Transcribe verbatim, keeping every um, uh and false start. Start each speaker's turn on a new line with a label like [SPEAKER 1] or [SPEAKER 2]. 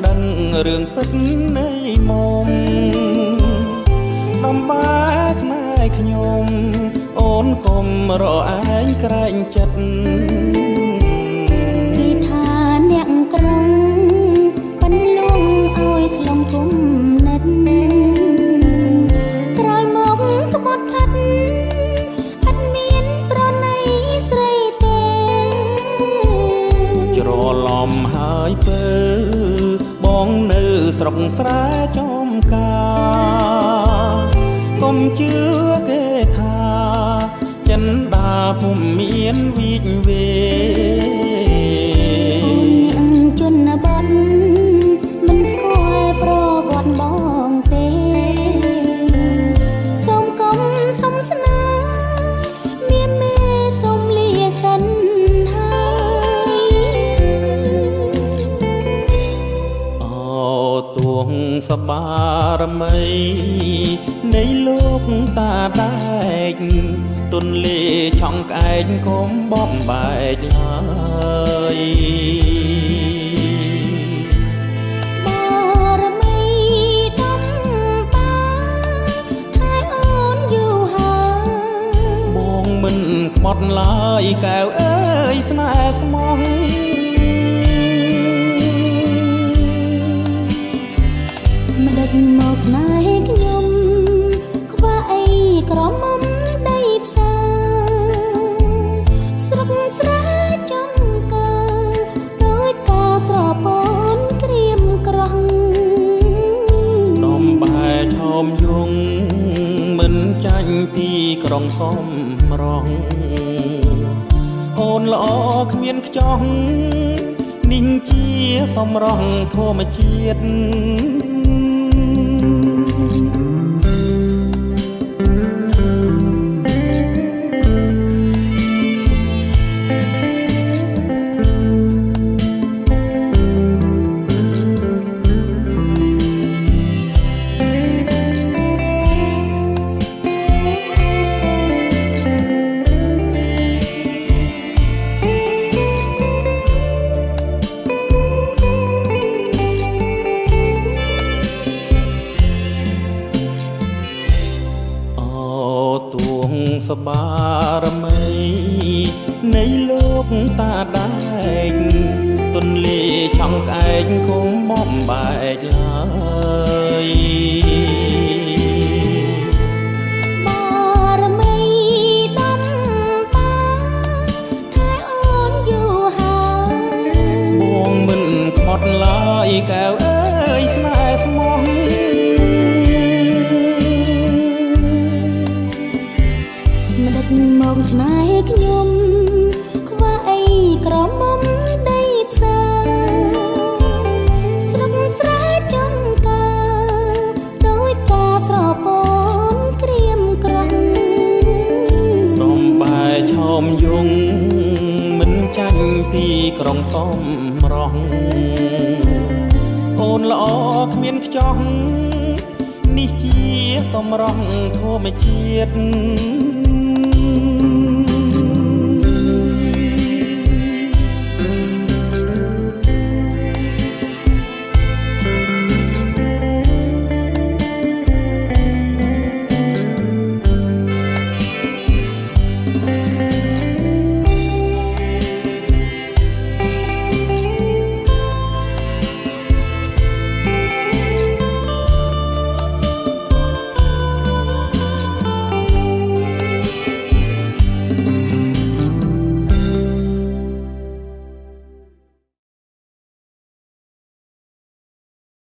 [SPEAKER 1] ដឹងរឿងពិតនៃមុំដំបែស្នេហ៍ខ្ញុំអូនកុំរអែងក្រែងចិត្ត
[SPEAKER 2] គេថាអ្នកក្រុងបានលួងឲ្យស្លងគុំនិតក្រោយមកក្បត់ផាត់អត់មានប្រណីស្រីទេ
[SPEAKER 1] ច្រឡំហើយពើបងនៅស្រុកស្រែចំការកុំជឿគេថាចិនដាពុំមានវិជ្ជវេ
[SPEAKER 2] អ្នកជនបទមិនស្គាល់ប្រវត្តិបងទេសូមកុំសុំស្នេហ៍មានមេសុំលាសិនហើយ
[SPEAKER 1] អូទួងសបារមីនៃលោកតាដែកទុនលេឆောင်းក្អែកកុំបំបែកឡើយ
[SPEAKER 2] បារមីដំបាថែអូនយូរហើយ
[SPEAKER 1] បងមិនខ្មត់ឡើយកែវអើយស្នេហ៍ស្មោះ
[SPEAKER 2] មិនដេចមកស្នេហ៍ខ្ញុំខ្វះអីក្រមុំដីផ្សាស្រុកស្រែចំការដូចការស្រពនក្រៀមក្រោះ
[SPEAKER 1] ដំបែឆោមយងមិនចាញ់ទីក្រុងសំរងអូនល្អគ្មានខ្ចោះនេះជាសំរងធម្មជាតិសបារមីនៃលោកតាដែកទុនលេឆောင်းក្អែកកុំបំបែកឡើយ
[SPEAKER 2] បារមីដំបាថែអូនយូរហើយ
[SPEAKER 1] បងមិនខ្មត់ឡើយកែវអើយស្នេហ៍ស្មោះ
[SPEAKER 2] មកស្នេហ៍ខ្ញុំខ្វះអីក្រមុំដីផ្សាស្រុកស្រែចំការដូចការស្រពនក្រៀមក្រោះ
[SPEAKER 1] ដំបែឆោមយងមិនចាញ់ទីក្រុងសំរងអូនល្អគ្មានខ្ចោះនេះជាសំរងធម្មជាតិ